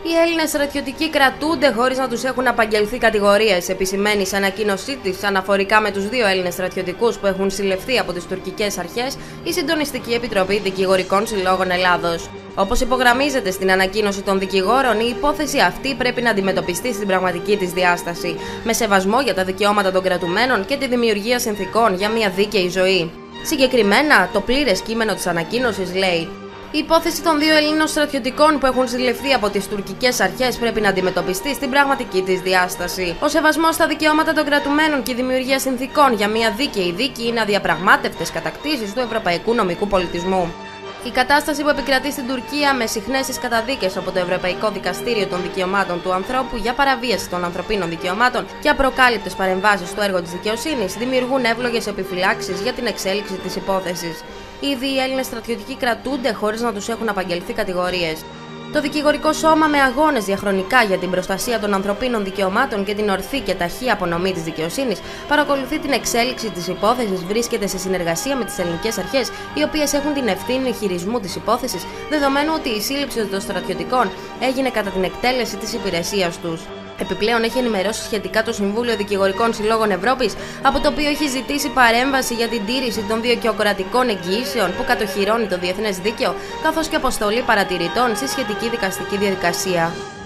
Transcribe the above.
Οι Έλληνες στρατιωτικοί κρατούνται χωρίς να τους έχουν απαγγελθεί κατηγορίες, επισημαίνει σε ανακοίνωσή της αναφορικά με τους δύο Έλληνες στρατιωτικούς που έχουν συλληφθεί από τις τουρκικές αρχές η Συντονιστική Επιτροπή Δικηγορικών Συλλόγων Ελλάδος. Όπως υπογραμμίζεται στην ανακοίνωση των δικηγόρων, η υπόθεση αυτή πρέπει να αντιμετωπιστεί στην πραγματική της διάσταση, με σεβασμό για τα δικαιώματα των κρατουμένων και τη δημιουργία συνθηκών για μια δίκαιη ζωή. Συγκεκριμένα, το πλήρες κείμενο της ανακοίνωσης λέει: η υπόθεση των δύο Ελλήνων στρατιωτικών που έχουν συλληφθεί από τις τουρκικές αρχές πρέπει να αντιμετωπιστεί στην πραγματική της διάσταση. Ο σεβασμός στα δικαιώματα των κρατουμένων και η δημιουργία συνθηκών για μια δίκαιη δίκη είναι αδιαπραγμάτευτες κατακτήσεις του ευρωπαϊκού νομικού πολιτισμού. Η κατάσταση που επικρατεί στην Τουρκία, με συχνές καταδίκες από το Ευρωπαϊκό Δικαστήριο των Δικαιωμάτων του Ανθρώπου για παραβίαση των ανθρωπίνων δικαιωμάτων και απροκάλυπτες παρεμβάσεις στο έργο της δικαιοσύνης, δημιουργούν εύλογες επιφυλάξεις για την εξέλιξη της υπόθεσης. Ήδη οι Έλληνες στρατιωτικοί κρατούνται χωρίς να τους έχουν απαγγελθεί κατηγορίες. Το δικηγορικό σώμα, με αγώνες διαχρονικά για την προστασία των ανθρωπίνων δικαιωμάτων και την ορθή και ταχύ απονομή της δικαιοσύνης, παρακολουθεί την εξέλιξη της υπόθεσης, βρίσκεται σε συνεργασία με τις ελληνικές αρχές, οι οποίες έχουν την ευθύνη χειρισμού της υπόθεσης, δεδομένου ότι η σύλληψη των στρατιωτικών έγινε κατά την εκτέλεση της υπηρεσίας τους. Επιπλέον, έχει ενημερώσει σχετικά το Συμβούλιο Δικηγορικών Συλλόγων Ευρώπης, από το οποίο έχει ζητήσει παρέμβαση για την τήρηση των δικαιοκρατικών εγγυήσεων που κατοχυρώνει το διεθνές δίκαιο, καθώς και αποστολή παρατηρητών στη σχετική δικαστική διαδικασία.